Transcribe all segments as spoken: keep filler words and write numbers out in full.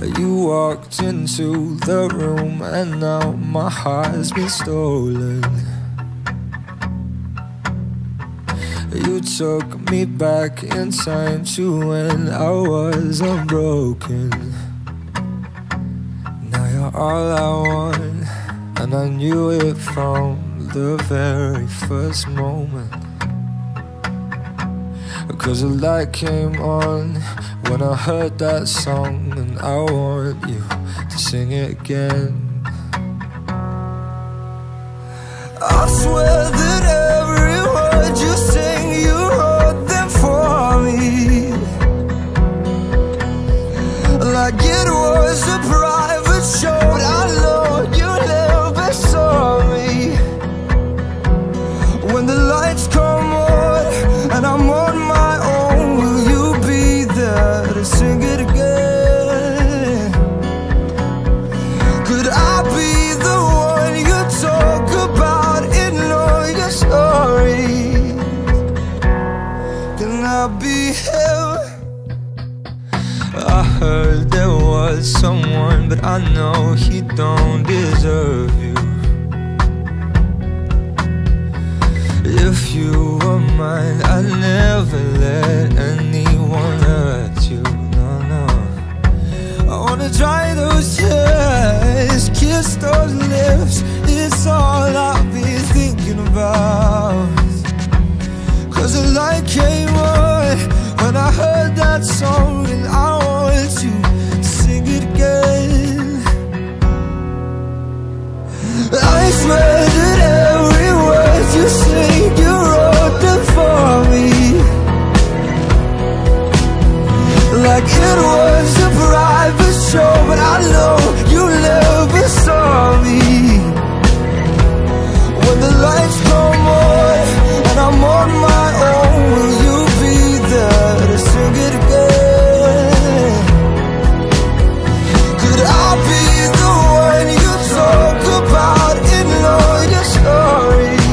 You walked into the room and now my heart's been stolen. You took me back in time to when I was unbroken. Now you're all I want, and I knew it from the very first moment. Cause the light came on when I heard that song, and I want you to sing it again. I swear that every word you sing, you wrote them for me, like it was a private show. I know you never saw me. When the lights come on and I'm on my own, will you be there to sing it again? Could I be the one you talk about in all your stories? Can I be him? I heard there was someone, but I know he don't deserve you. If you were mine, I'd never let anyone hurt you. No, no. I wanna dry those tears, kiss those lips. It's all I've been thinking about. Cause the light came on when I heard that song, and I want you to sing it again. I swear that every word you sing, you wrote them for me, like it was a private show. But I know you never saw me. When the lights come on and I'm on my own, will you be there to sing it again? Could I be the one you talk about in all your stories?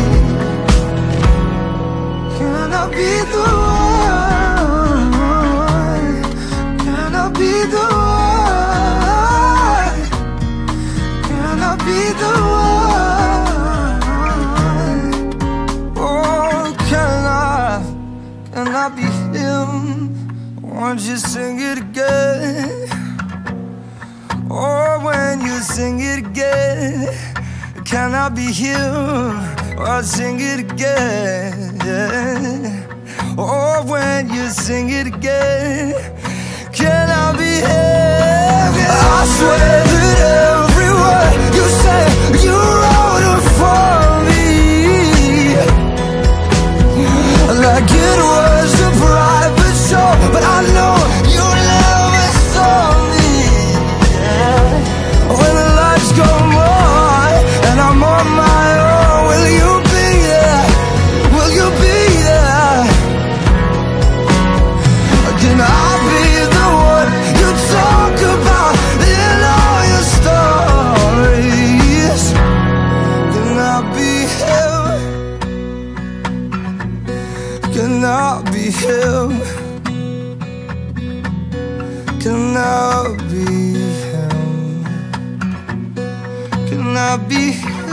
Can I be the one? Can I be the one? Can I be the one? Oh, can I? Can I be him? Won't you sing it again? Oh, when you sing it again, can I be him? Oh, sing it again. Oh, when you sing it again, can I be him? I swear that every word you say, you wrote it for me, like it was a private show. But I know you never saw me. When the lights come on and I'm on my own, will you be there? Will you be there? Can I be the one you talk about in all your stories? Can I be him? Can I be him? Can I be him? Can I be